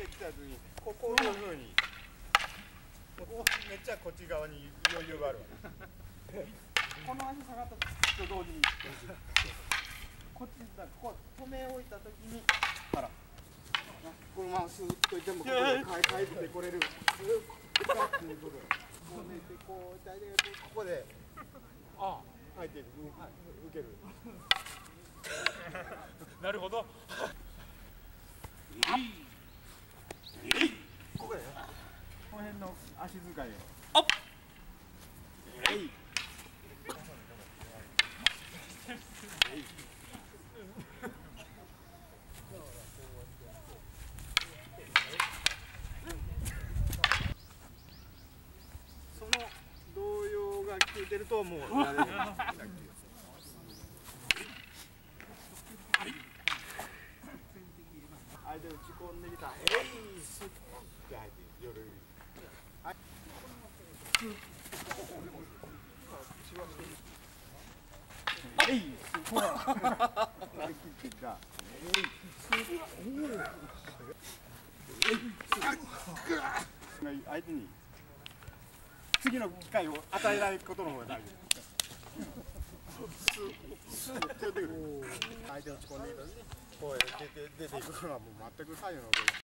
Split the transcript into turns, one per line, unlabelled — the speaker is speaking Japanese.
てきた時にこういうふうにめっちゃこっち側に余裕があるわこの足下がったと同時にこっちだこう止め置いた時にほらこのままスーッといってもここで帰ってこれるこう寝てこう大体ここで入って受ける
なるほど。
ここでこの辺の足使いを
あっ
その動揺が効いてるともう慣れる相手打ち込んできたスッって入って夜ほらなりきってきた相手に次の機会を与えないことの方が大事スーッと出てくる相手を打ち込んでいたのにこう出ていくのはもう全く左右の動き